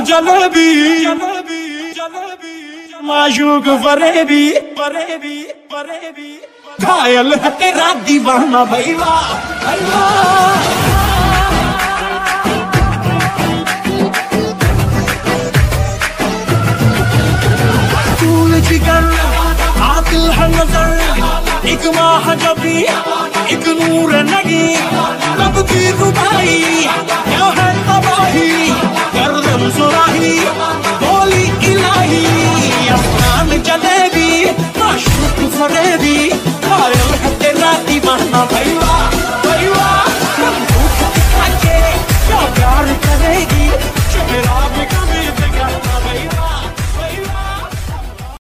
जलेबी माशूक फरेबी फरेबी फरेबी घायल है तेरा दीवाना भाई वाह भाई वाह। जिगर आतिल है नजर एक माह जबी एक नूर नगी कब की रुबाई क्या है तबाही गर्दन सुराही बोली इलाही अफगान जलेबी माशूक फरेबी घायल है तेरा दीवाना भाई।